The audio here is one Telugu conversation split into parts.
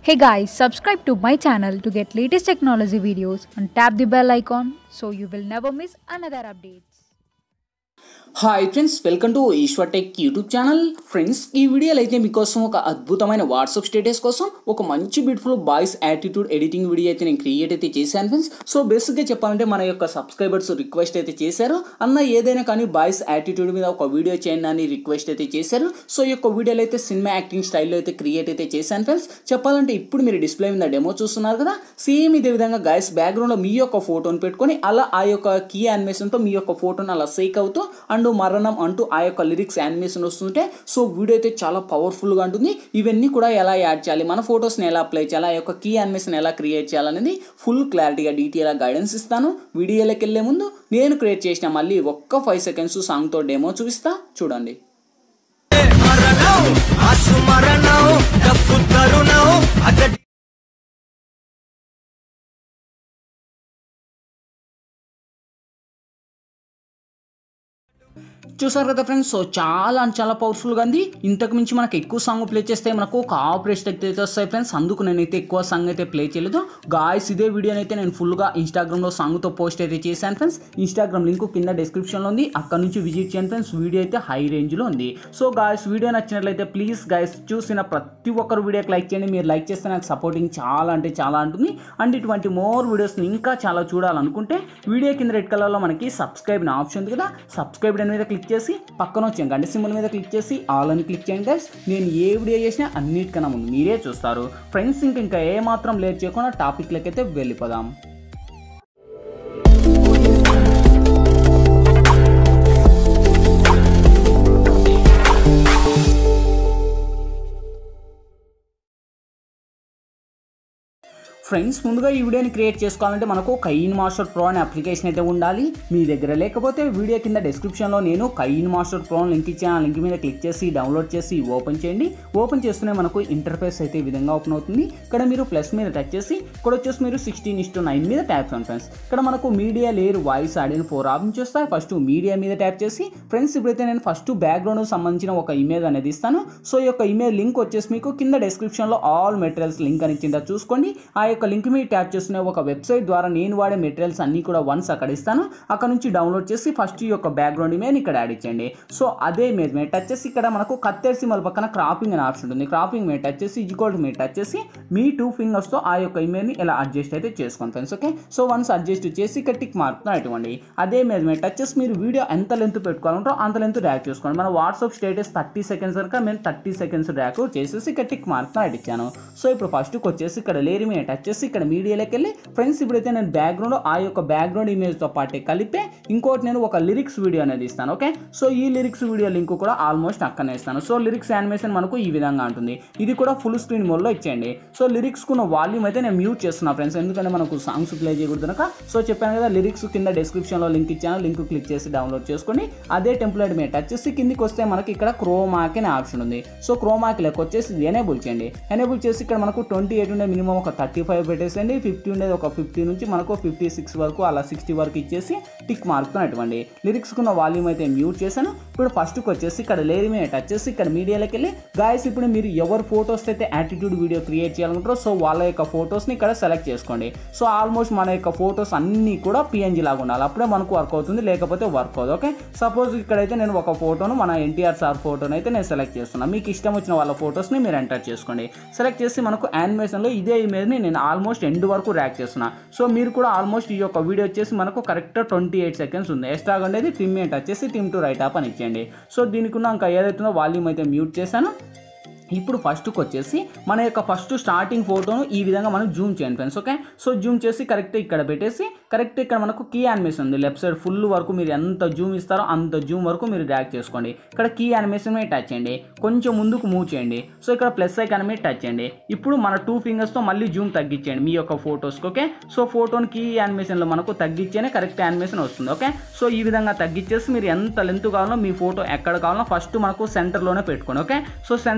Hey guys, subscribe to my channel to get latest technology videos and tap the bell icon so you will never miss another update. Hi friends, welcome to Eshwar tech YouTube channel. Friends, ఈ వీడియోలో అయితే మీకోసం ఒక అద్భుతమైన వాట్సాప్ స్టేటస్ కోసం ఒక మంచి beautiful boys attitude editing video అయితే నేను క్రియేట్ అయితే చేశాను ఫ్రెండ్స్. సో బేసిక్గా చెప్పాలంటే మన యొక్క సబ్స్క్రైబర్స్ రిక్వెస్ట్ అయితే చేశారు, అన్న ఏదైనా కానీ బాయ్స్ యాటిట్యూడ్ మీద ఒక వీడియో చేయండి అని రిక్వెస్ట్ అయితే చేశారు. సో ఈ యొక్క వీడియోలో అయితే సినిమా యాక్టింగ్ స్టైల్లో అయితే క్రియేట్ అయితే చేశాను ఫ్రెండ్స్. చెప్పాలంటే ఇప్పుడు మీరు డిస్ప్లే మీద డెమో చూస్తున్నారు కదా, సేమ్ ఇదే విధంగా గాయస్ బ్యాక్గ్రౌండ్లో మీ యొక్క ఫోటోని పెట్టుకొని అలా ఆ యొక్క కీ యానిమేషన్తో మీ యొక్క ఫోటోని అలా షేక్ అవుతూ అండ్ మరణం అంటూ ఆ యొక్క లిరిక్స్ యానిమేషన్ వస్తుంటే సో వీడియో అయితే చాలా పవర్ఫుల్గా ఉంటుంది. ఇవన్నీ కూడా ఎలా యాడ్ చేయాలి, మన ఫొటోస్ని ఎలా అప్లై చేయాలి, ఆ యొక్క కీ యానిమేషన్ ఎలా క్రియేట్ చేయాలనేది ఫుల్ క్లారిటీగా డీటెయిల్గా గైడెన్స్ ఇస్తాను. వీడియోలోకి వెళ్ళే ముందు నేను క్రియేట్ చేసిన మళ్ళీ ఒక్క 5 సెకండ్స్ సాంగ్తో డెమో చూపిస్తా, చూడండి. చూసారు కదా ఫ్రెండ్స్, సో చాలా పవర్ఫుల్గా ఉంది. ఇంతకు మించి మనకు ఎక్కువ సాంగ్ ప్లే చేస్తే మనకు ఒక ఆపరేషన్ అయితే వస్తాయి ఫ్రెండ్స్. అందుకు నేనైతే ఎక్కువ సాంగ్ అయితే ప్లే చేయలేదు గాయస్. ఇదే వీడియోని అయితే నేను ఫుల్గా ఇన్స్టాగ్రామ్లో సాంగ్తో పోస్ట్ అయితే చేశాను ఫ్రెండ్స్. ఇన్స్టాగ్రామ్ లింక్ కింద డిస్క్రిప్షన్లో ఉంది, అక్కడ నుంచి విజిట్ చేయండి ఫ్రెండ్స్. వీడియో అయితే హై రేంజ్లో ఉంది. సో గాయస్, వీడియో నచ్చినట్లయితే ప్లీజ్ గాయస్ చూసిన ప్రతి ఒక్కరు వీడియోకి లైక్ చేయండి. మీరు లైక్ చేస్తే నాకు సపోర్టింగ్ చాలా అంటే చాలా ఉంటుంది. అండ్ ఇటువంటి మోర్ వీడియోస్ని ఇంకా చాలా చూడాలనుకుంటే వీడియో కింద రెడ్ కలర్లో మనకి సబ్స్క్రైబ్ అనే ఆప్షన్ ఉంది కదా, సబ్స్క్రైబ్ మీద క్లిక్ చేసి పక్కన వచ్చే గంట సింబల్ మీద క్లిక్ చేసి ఆల్ అని క్లిక్ చేయండి గైస్. నేను ఏ వీడియో చేసినా అన్నిటికన్నా ముందు మీరే చూస్తారు ఫ్రెండ్స్. ఇంకా ఏ మాత్రం లేట్ చేయకుండా టాపిక్లకి అయితే వెళ్ళిపోదాం. ఫ్రెండ్స్, ముందుగా ఈ వీడియోని క్రియేట్ చేసుకోవాలంటే మనకు కైన్మాస్టర్ ప్రో అనే అప్లికేషన్ అయితే ఉండాలి. మీ దగ్గర లేకపోతే వీడియో కింద డిస్క్రిప్షన్లో నేను కైన్మాస్టర్ ప్రో లింక్ ఇచ్చాను. ఆ లింక్ మీద క్లిక్ చేసి డౌన్లోడ్ చేసి ఓపెన్ చేయండి. ఓపెన్ చేస్తూనే మనకు ఇంటర్ఫేస్ అయితే ఈ విధంగా ఓపెన్ అవుతుంది. ఇక్కడ మీరు ప్లస్ మీద టచ్ చేసి ఇక్కడ వచ్చేసి మీరు 16:9 మీద ట్యాప్ చేయండి ఫ్రెండ్స్. ఇక్కడ మనకు media layer voice audio 4 options వస్తాయి. ఫస్ట్ మీడియా మీద ట్యాప్ చేసి ఫ్రెండ్స్ ఇప్పుడైతే నేను ఫస్ట్ బ్యాక్గ్రౌండ్ సంబంధించిన ఒక ఇమేజ్ అనేది ఇస్తాను. సో ఈ యొక్క ఇమేజ్ లింక్ వచ్చేసి మీకు కింద డిస్క్రిప్షన్లో ఆల్ మెటీరియల్స్ లింక్ అని ఇచ్చిందా చూసుకోండి. ఆ యొక్క లింక్ మీద ట్యాప్ చేస్తున్న ఒక వెబ్సైట్ ద్వారా నేను వాడే మెటీరియల్స్ అన్నీ కూడా వన్స్ అక్కడ ఇస్తాను. అక్కడ నుంచి డౌన్లోడ్ చేసి ఫస్ట్ ఈ యొక్క బ్యాక్గ్రౌండ్ ఇమేజ్ ఇక్కడ యాడ్ ఇచ్చండి. సో అదే ఇమేజ్ మీద టచ్ చేసి ఇక్కడ మనకు కత్తెర్ సింబల్ పక్కన క్రాపింగ్ అనే ఆప్షన్ ఉంటుంది. క్రాపింగ్ మీద టచ్ చేసి ఈక్వల్ మీద టచ్ చేసి మీ 2 ఫింగర్స్తో ఆ యొక్క ఇమేజ్ని ఇలా అడ్జస్ట్ అయితే చేసుకోండి friends. Okay, so once adjust చేసి ఇక్కడ టిక్ మార్క్తో ఇవ్వండి. అదే ఇమేజ్ మీద టచ్ చేసి మీరు వీడియో ఎంత లెంత్ పెట్టుకోవాలంటారో అంత లెంత్ డ్రాగ్ చేసుకోండి. మన వాట్సాప్ స్టేటస్ 30 సెకండ్స్ కనుక నేను 30 సెకండ్స్ డ్రాగ్ చేసేసి ఇక్కడ టిక్ మార్క్తో ఇచ్చాను. సో ఇప్పుడు ఫస్ట్కి వచ్చేసి ఇక్కడ లేయర్ మీద టచ్ చేసి ఇక్కడ మీడియాలోకి వెళ్ళి ఫ్రెండ్స్ ఇప్పుడైతే నేను బ్యాక్గ్రౌండ్ ఆ యొక్క బ్యాక్గ్రౌండ్ ఇమేజ్తో పాటే కలిపే ఇంకోటి నేను ఒక లిరిక్స్ వీడియో అనేది ఇస్తాను. ఓకే, సో ఈ లిరిక్స్ వీడియో లింక్ కూడా ఆల్మోస్ట్ అక్కడనే ఇస్తాను. సో లిరిక్స్ యానిమేషన్ మనకు ఈ విధంగా ఉంటుంది. ఇది కూడా ఫుల్ స్క్రీన్ మోడ్లో ఇచ్చేయండి. సో లిరిక్స్ కున్న వాల్యూమ్ అయితే నేను మ్యూట్ చేస్తున్నా ఫ్రెండ్స్, ఎందుకంటే మనకు సాంగ్స్ ప్లే చేయకూడదు కనుక. సో చెప్పాను కదా, లిరిక్స్ కింద డిస్క్రిప్షన్లో లింక్ ఇచ్చాను. లింక్ క్లిక్ చేసి డౌన్లోడ్ చేసుకోండి. అదే టెంప్లెట్ మీద టచ్ చేసి కిందికి వస్తే మనకి ఇక్కడ క్రోమాకి అనే ఆప్షన్ ఉంది. సో క్రోమాకి లెక్క వచ్చేసి ఎనేబుల్ చేయండి. ఎనేబుల్ చేసి ఇక్కడ మనకు 28 ఉండే మినిమం ఒక 35 పెట్టేసండి. 50 ఉండేది ఒక 50 నుంచి మనకు 56 వరకు అలా 60 వరకు ఇచ్చేసి టిక్ మార్క్తో ఇవ్వండి. లిరిక్స్ కున్న వాల్యూమ్ అయితే మ్యూట్ చేశాను. ఇప్పుడు ఫస్ట్కి వచ్చేసి ఇక్కడ లేయర్ మీద టచ్ చేసి ఇక్కడ మీడియాలోకి వెళ్ళి గాయస్ ఇప్పుడు మీరు ఎవరు ఫొటోస్ అయితే యాటిట్యూడ్ వీడియో క్రియేట్ చేయాలనుకుంటారో సో వాళ్ళ యొక్క ఫొటోస్ని ఇక్కడ సెలెక్ట్ చేసుకోండి. సో ఆల్మోస్ట్ మన యొక్క ఫొటోస్ అన్నీ కూడా PNG లాగా ఉండాలి, అప్పుడే మనకు వర్క్ అవుతుంది, లేకపోతే వర్క్ అవుతుంది. ఓకే, సపోజ్ ఇక్కడైతే నేను ఒక ఫోటోను మన NTR సార్ ఫోటోని అయితే నేను సెలెక్ట్ చేస్తున్నాను. మీకు ఇష్టం వచ్చిన వాళ్ళ ఫొటోస్ని మీరు ఎంటర్ చేసుకోండి. సెలెక్ట్ చేసి మనకు యానిమేషన్లో ఇదే ఇమేజ్ని నేను ఆల్మోస్ట్ ఎండ్ వరకు ర్యాక్ చేస్తున్నా. సో మీరు కూడా ఆల్మోస్ట్ ఈ యొక్క వీడియో వచ్చేసి మనకు కరెక్ట్ 28 సెకండ్స్ ఉంది. ఎక్స్ట్రాగా ఉండేది ట్రిమ్ మీద టచ్ చేసి ట్రిమ్ టు రైట్ ఆప్ అని ఇచ్చేయండి. సో దీనికి ఉన్న ఇంకా ఏదైతుందో వాల్యూమ్ అయితే మ్యూట్ చేశాను. ఇప్పుడు ఫస్ట్కి వచ్చేసి మన యొక్క ఫస్ట్ స్టార్టింగ్ ఫోటోను ఈ విధంగా మనం జూమ్ చేయండి ఫ్రెండ్స్. ఓకే, సో జూమ్ చేసి కరెక్ట్ ఇక్కడ పెట్టేసి కరెక్ట్ ఇక్కడ మనకు కీ యానిమేషన్ ఉంది. లెఫ్ట్ సైడ్ ఫుల్ వరకు మీరు ఎంత జూమ్ ఇస్తారో అంత జూమ్ వరకు మీరు డ్రాగ్ చేసుకోండి. ఇక్కడ కీ యానిమేషన్ మీద టచ్ చేయండి, కొంచెం ముందుకు మూవ్ చేయండి. సో ఇక్కడ ప్లస్ ఐకాన్ మీద టచ్ చేయండి. ఇప్పుడు మన 2 ఫింగర్స్తో మళ్ళీ జూమ్ తగ్గించండి మీ యొక్క ఫొటోస్కి. ఓకే, సో ఫోటోని కీ యానిమేషన్లో మనకు తగ్గించేనే కరెక్ట్ యానిమేషన్ వస్తుంది. ఓకే, సో ఈ విధంగా తగ్గించేసి మీరు ఎంత లెంత్ కావాలో మీ ఫోటో ఎక్కడ కావాలో ఫస్ట్ మనకు సెంటర్లోనే పెట్టుకోండి. ఓకే, సో సెంటర్ అంటే నేను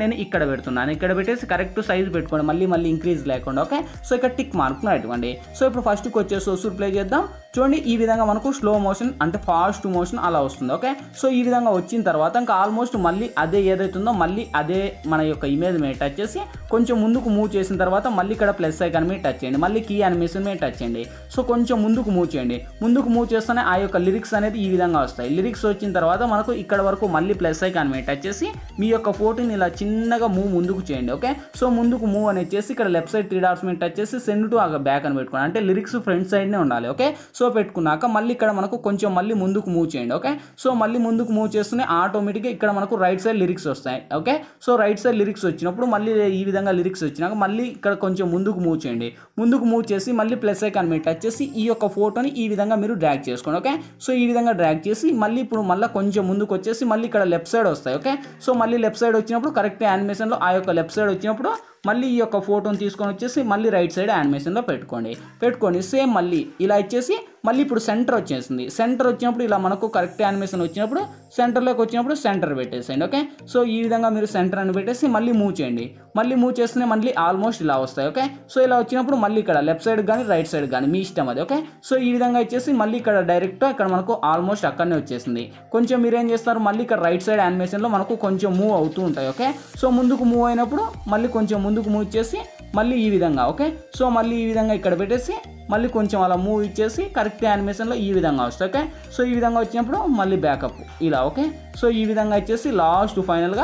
నేను ఇక్కడ పెడుతున్నాను, ఇక్కడ పెట్టేసి కరెక్ట్ సైజ్ పెట్టుకోండి, మళ్ళీ ఇంక్రీజ్ లేకుండా. ఓకే, సో ఇక్కడ టిక్ మార్క్ పెట్టుకోండి. సో ఇప్పుడు ఫస్ట్కి వచ్చేసి ఒసూర్ ప్లే చేద్దాం. చూడండి ఈ విధంగా మనకు స్లో మోషన్ అంటే ఫాస్ట్ మోషన్ అలా వస్తుంది. ఓకే, సో ఈ విధంగా వచ్చిన తర్వాత ఇంకా ఆల్మోస్ట్ మళ్ళీ అదే ఏదైతుందో మళ్ళీ అదే మన యొక్క ఇమేజ్ మీద టచ్ చేసి కొంచెం ముందుకు మూవ్ చేసిన తర్వాత మళ్ళీ ఇక్కడ ప్లస్ ఐకాన్ మీద టచ్ చేయండి, మళ్ళీ కీ యానిమేషన్ మీద టచ్ చేయండి. సో కొంచెం ముందుకు మూవ్ చేయండి, ముందుకు మూవ్ చేస్తేనే ఆ యొక్క లిరిక్స్ అనేది ఈ విధంగా వస్తాయి. లిరిక్స్ వచ్చిన తర్వాత మనకు ఇక్కడ వరకు మళ్ళీ ప్లస్ ఐకాన్ మీద టచ్ చేసి మీ యొక్క ఫోటోని ఇలా చిన్నగా ముందుకు చేయండి. ఓకే, సో ముందుకు మూవ్ అనేది చేసి ఇక్కడ లెఫ్ట్ సైడ్ 3 డాట్స్ మీద టచ్ చేసి సెండ్ టు బ్యాక్ అని పెట్టుకోండి, అంటే లిరిక్స్ ఫ్రంట్ సైడ్నే ఉండాలి. ఓకే, సో పెట్టుకున్నాక మళ్ళీ ఇక్కడ మనకు కొంచెం మళ్ళీ ముందుకు మూవ్ చేయండి. ఓకే, సో మళ్ళీ ముందుకు మూవ్ చేస్తూనే ఆటోమేటిక్గా ఇక్కడ మనకు రైట్ సైడ్ లిరిక్స్ వస్తాయి. Okay, so right side lyrics వచ్చినప్పుడు మళ్ళీ ఈ విధంగా లిరిక్స్ వచ్చినాక మళ్ళీ ఇక్కడ కొంచెం ముందుకు మూవ్ చేయండి, ముందుకు మూవ్ చేసి మళ్ళీ ప్లస్ ఐకాన్ మీద టచ్ చేసి ఈ యొక్క ఫోటోని ఈ విధంగా మీరు డ్రాగ్ చేసుకోండి. ఓకే, సో ఈ విధంగా డ్రాగ్ చేసి మళ్ళీ ఇప్పుడు కొంచెం ముందుకు వచ్చేసి మళ్ళీ ఇక్కడ లెఫ్ట్ సైడ్ వస్తాయి. ఓకే, సో మళ్ళీ లెఫ్ట్ సైడ్ వచ్చినప్పుడు కరెక్ట్ యానిమేషన్లో ఆ యొక్క లెఫ్ట్ సైడ్ వచ్చినప్పుడు మళ్ళీ ఈ యొక్క ఫోటోని తీసుకొని వచ్చేసి మళ్ళీ రైట్ సైడ్ యానిమేషన్లో పెట్టుకోండి. సేమ్ మళ్ళీ ఇలా ఇచ్చేసి మళ్ళీ ఇప్పుడు సెంటర్ వచ్చేసింది. సెంటర్ వచ్చినప్పుడు ఇలా మనకు కరెక్ట్ యానిమేషన్ వచ్చినప్పుడు సెంటర్లోకి వచ్చినప్పుడు సెంటర్ పెట్టేసేయండి. ఓకే, సో ఈ విధంగా మీరు సెంటర్ అని పెట్టేసి మళ్ళీ మూవ్ చేయండి, మళ్ళీ మూవ్ చేస్తేనే మళ్ళీ ఆల్మోస్ట్ ఇలా వస్తాయి. ఓకే, సో ఇలా వచ్చినప్పుడు మళ్ళీ ఇక్కడ లెఫ్ట్ సైడ్ కానీ రైట్ సైడ్ కానీ మీ ఇష్టం అది. ఓకే, సో ఈ విధంగా ఇచ్చేసి మళ్ళీ ఇక్కడ డైరెక్ట్ ఇక్కడ మనకు ఆల్మోస్ట్ అక్కడనే వచ్చేసింది. కొంచెం మీరు ఏం చేస్తారు మళ్ళీ ఇక్కడ రైట్ సైడ్ యానిమేషన్లో మనకు కొంచెం మూవ్ అవుతూ ఉంటాయి. ఓకే, సో ముందుకు మూవ్ అయినప్పుడు మళ్ళీ కొంచెం ముందుకు మూవ్ చేసి మళ్ళీ ఈ విధంగా. ఓకే, సో మళ్ళీ ఈ విధంగా ఇక్కడ పెట్టేసి మళ్ళీ కొంచెం అలా మూవ్ ఇచ్చేసి కరెక్ట్ యానిమేషన్లో ఈ విధంగా వస్తాయి. ఓకే, సో ఈ విధంగా వచ్చినప్పుడు మళ్ళీ బ్యాకప్ ఇలా. ఓకే, సో ఈ విధంగా ఇచ్చేసి లాస్ట్ ఫైనల్గా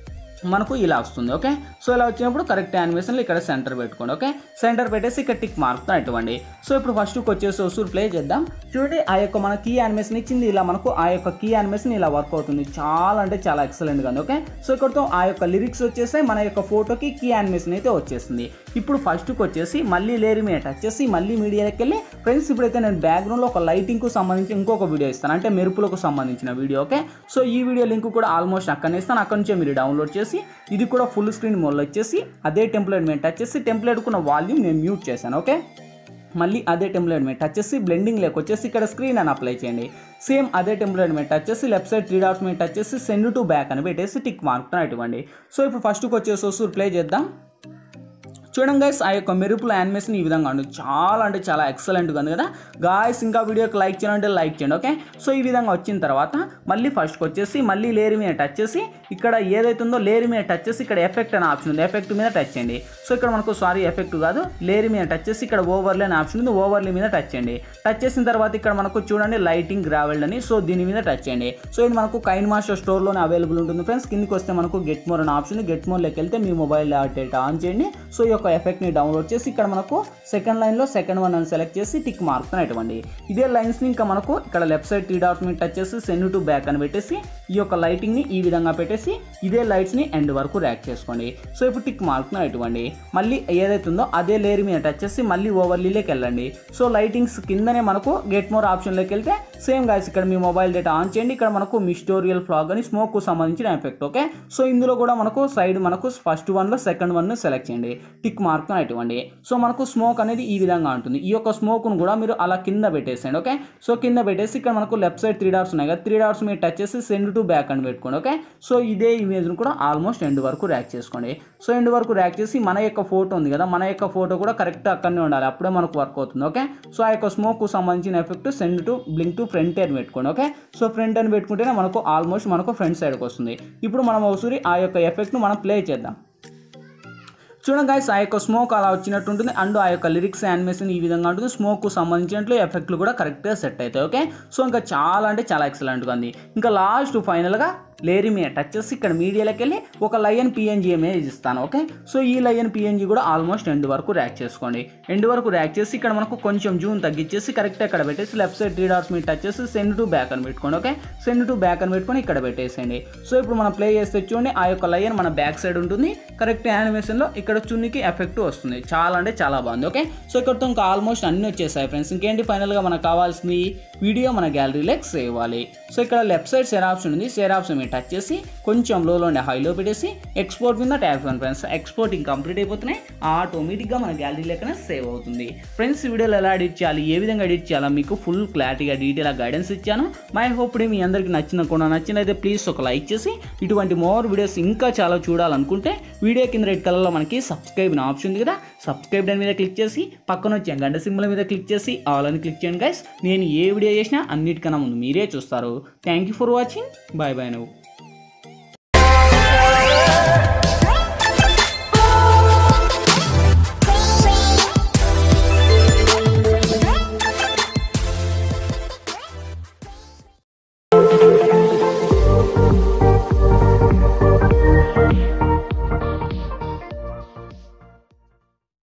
మనకు ఇలా వస్తుంది. ఓకే, సో ఇలా వచ్చినప్పుడు కరెక్ట్ యానిమేషన్లో ఇక్కడ సెంటర్ పెట్టుకోండి. ఓకే, సెంటర్ పెట్టేసి ఇక్కడ టిక్ మార్క్తో అటువంటి. సో ఇప్పుడు ఫస్ట్కి వచ్చేసి ఒసూర్ ప్లే చేద్దాం. చూడండి ఆ యొక్క మన కీ యానిమేషన్ ఇచ్చింది, ఇలా మనకు ఆ యొక్క కీ యానిమేషన్ ఇలా వర్క్ అవుతుంది, చాలా అంటే చాలా ఎక్సలెంట్గా ఉంది. ఓకే, సో ఇక్కడతో ఆ యొక్క లిరిక్స్ వచ్చేసి మన యొక్క ఫోటోకి కీ యానిమేషన్ అయితే వచ్చేసింది. ఇప్పుడు ఫస్ట్కి వచ్చేసి మళ్ళీ లేయర్ మీద టచ్ చేసి మళ్ళీ మీడియాకి వెళ్ళి ఫ్రెండ్స్ ఇప్పుడైతే నేను బ్యాక్గ్రౌండ్లో ఒక లైటింగ్కు సంబంధించి ఇంకొక వీడియో ఇస్తాను, అంటే మెరుపులకు సంబంధించిన వీడియో. ఓకే, సో ఈ వీడియో లింక్ కూడా ఆల్మోస్ట్ అక్కడనే ఇస్తాను, అక్కడ నుంచే మీరు డౌన్లోడ్ చేసి ఇది కూడా ఫుల్ స్క్రీన్ మోడ్లో వచ్చేసి అదే టెంప్లెట్ మీద టచ్ చేసి టెంప్లెట్కున్న వాల్యూమ్ నేను మ్యూట్ చేశాను. ఓకే, మళ్ళీ అదే టెంప్లెట్ మీద టచ్ చేసి బ్లెండింగ్ లేక వచ్చేసి ఇక్కడ స్క్రీన్ అని అప్లై చేయండి. సేమ్ అదే టెంప్లెట్ మీద టచ్ చేసి లెఫ్ట్ సైడ్ 3 డాట్స్ మీద టచ్ చేసి సెండ్ టు బ్యాక్ అని పెట్టేసి టిక్ మార్క్ ఇవ్వండి. సో ఇప్పుడు ఫస్ట్కి వచ్చేసి ఒసూర్ ప్లే చేద్దాం. చూడండి గైస్ ఆ యొక్క మెరుపుల యానిమేషన్ ఈ విధంగా ఉంది, చాలా అంటే చాలా ఎక్సలెంట్గా ఉంది కదా గాయస్. ఇంకా వీడియోకి లైక్ చేయాలంటే లైక్ చేయండి. ఓకే, సో ఈ విధంగా వచ్చిన తర్వాత మళ్ళీ ఫస్ట్కి వచ్చేసి మళ్ళీ లేయర్ మీద టచ్ చేసి ఇక్కడ ఏదైతుందో లేయర్ మీద టచ్ చేసి ఇక్కడ ఎఫెక్ట్ అనే ఆప్షన్ ఉంది, ఎఫెక్ట్ మీద టచ్ చేయండి. సో ఇక్కడ మనకు ఎఫెక్ట్ కాదు లేయర్ మీద టచ్ చేసి ఇక్కడ ఓవర్లే అనే ఆప్షన్ ఉంది, ఓవర్లే మీద టచ్ చేయండి. టచ్ చేసిన తర్వాత ఇక్కడ మనకు చూడండి లైటింగ్ గ్రావెల్డ్ అని, సో దీని మీద టచ్ చేయండి. సో ఇది మనకు కైన్మాస్టర్ స్టోర్లోనే అవైలబుల్ ఉంటుంది ఫ్రెండ్స్. కిందికి వస్తే మనకు గెట్ మోర్ అనే ఆప్షన్ ఉంది, గెట్ మోర్లోకి వెళ్తే మీ మొబైల్ డేటా ఆన్ చేయండి. సో ఈ యొక్క ఎఫెక్ట్ని డౌన్లోడ్ చేసి ఇక్కడ మనకు సెకండ్ లైన్లో సెకండ్ వన్ అని సెలెక్ట్ చేసి టిక్ మార్క్ ఇవ్వండి. ఇదే లైన్స్ని ఇంకా మనకు ఇక్కడ లెఫ్ట్ సైడ్ 3 డాట్స్ మీద టచ్ చేసి సెండ్ టు బ్యాక్ అని పెట్టేసి ఈ యొక్క లైటింగ్ని ఈ విధంగా పెట్టేసి ఇదే లైట్స్ని ఎండ్ వరకు ర్యాక్ చేసుకోండి. సో ఇప్పుడు టిక్ మార్క్ ఇవ్వండి. మళ్ళీ ఏదైతుందో అదే లేయర్ మీద టచ్ చేసి మళ్ళీ ఓవర్లీలోకి వెళ్ళండి. సో లైటింగ్స్ కిందనే మనకు గెట్ మోర్ ఆప్షన్లోకి వెళ్తే సేమ్ గాయస్ ఇక్కడ మీ మొబైల్ డేటా ఆన్ చేయండి. ఇక్కడ మనకు మిస్టోరియల్ ఫ్లాగ్ అని స్మోక్ సంబంధించిన ఎఫెక్ట్. ఓకే, సో ఇందులో కూడా మనకు సైడ్ మనకు ఫస్ట్ వన్లో సెకండ్ వన్ సెలెక్ట్ చేయండి, టిక్ మార్క్ ఇవ్వండి. సో మనకు స్మోక్ అనేది ఈ విధంగా ఉంటుంది. ఈ యొక్క స్మోక్ను కూడా మీరు అలా కింద పెట్టేసేయండి. ఓకే, సో కింద పెట్టేసి ఇక్కడ మనకు లెఫ్ట్ సైడ్ 3 డాట్స్ ఉన్నాయి కదా, 3 డాట్స్ మీద టచ్ చేసి సెండ్ టు బ్యాక్ అని పెట్టుకోండి. ఓకే, సో ఇదే ఇమేజ్ను కూడా ఆల్మోస్ట్ ఎండ్ వరకు ర్యాక్ చేసుకోండి. సో ఎండ్ వరకు ర్యాక్ చేసి మన యొక్క ఫోటో ఉంది కదా, మన యొక్క ఫోటో కూడా కరెక్ట్ అక్కడనే ఉండాలి, అప్పుడే మనకు వర్క్ అవుతుంది. ఓకే, సో ఆ యొక్క స్మోక్ సంబంధించిన effect send to bring to front అని పెట్టుకోండి. ఓకే, సో ఫ్రంట్ అని పెట్టుకుంటేనే మనకు ఆల్మోస్ట్ మనకు ఫ్రంట్ సైడ్కి వస్తుంది. ఇప్పుడు మనం ఒకసారి ఆ యొక్క ఎఫెక్ట్ను మనం ప్లే చేద్దాం. చూడండి గైస్ ఆ యొక్క స్మోక్ అలా వచ్చినట్టు ఉంటుంది, అండ్ ఆ యొక్క లిరిక్స్ యానిమేషన్ ఈ విధంగా ఉంటుంది. స్మోక్ సంబంధించినట్లు ఎఫెక్ట్లు కూడా కరెక్ట్గా సెట్ అవుతాయి. ఓకే, సో ఇంకా చాలా అంటే చాలా ఎక్సలెంట్గా ఉంది. ఇంకా లాస్ట్ ఫైనల్గా లేయర్ మీద టచ్ చేసి ఇక్కడ మీడియాలోకి వెళ్ళి ఒక లయన్ పిఎన్జీ ఇమేజ్ ఇస్తాను. ఓకే, సో ఈ లయన్ పిఎన్జీ కూడా ఆల్మోస్ట్ ఎండ్ వరకు ర్యాక్ చేసుకోండి. ఎండ్ వరకు ర్యాక్ చేసి ఇక్కడ మనకు కొంచెం జూమ్ తగ్గించేసి కరెక్ట్ ఇక్కడ పెట్టేసి లెఫ్ట్ సైడ్ 3 డాట్స్ మీద టచ్ చేసి సెండ్ టు బ్యాక్ అని పెట్టుకోండి. ఓకే, సెండ్ టు బ్యాక్ అని పెట్టుకొని ఇక్కడ పెట్టేసేయండి. సో ఇప్పుడు మనం ప్లే చేస్తే చూడండి ఆ యొక్క లయన్ మన బ్యాక్ సైడ్ ఉంటుంది, కరెక్ట్ యానిమేషన్లో ఇక్కడ చున్నీకి ఎఫెక్ట్ వస్తుంది, చాలా అంటే చాలా బాగుంది. ఓకే, సో ఇక్కడతో ఇంకా ఆల్మోస్ట్ అన్నీ వచ్చేసాయి ఫ్రెండ్స్. ఇంకేంటి ఫైనల్గా మనకు కావాల్సింది వీడియో మన గ్యాలరీలోకి సేవ్ అవ్వాలి. సో ఇక్కడ లెఫ్ట్ సైడ్ షేర్ ఆప్షన్ ఉంది. షేర్ ఆప్షన్ మీద టచ్ చేసి కొంచెం లోలో ఉండే హైలో పెట్టేసి ఎక్స్పోర్ట్ మీద ట్యాప్ చేయండి ఫ్రెండ్స్. ఎక్స్పోర్టింగ్ కంప్లీట్ అయిపోతున్నాయి, ఆటోమేటిక్గా మన గ్యాలరీలోనే సేవ్ అవుతుంది. ఫ్రెండ్స్ ఈ వీడియోలో ఎలా ఎడిట్ చేయాలి, ఏ విధంగా ఎడిట్ చేయాలో మీకు ఫుల్ క్లారిటీగా డీటెయిల్గా గైడెన్స్ ఇచ్చాను. మై హోప్ మీ అందరికీ నచ్చినైతే ప్లీజ్ ఒక లైక్ చేసి ఇటువంటి మోర్ వీడియోస్ ఇంకా చాలా చూడాలనుకుంటే వీడియో కింద రెడ్ కలర్లో మనకి సబ్స్క్రైబ్ అనే ఆప్షన్ ఉంది కదా, సబ్స్క్రైబ్ దాని మీద క్లిక్ చేసి పక్కన వచ్చే గంట సింబల్ మీద క్లిక్ చేసి ఆల్ అని క్లిక్ చేయండి గైస్. నేను ఏ వీడియో చేసినా అన్నిటికన్నా ముందు మీరే చూస్తారు. Thank you for watching. Bye bye. నువ్వు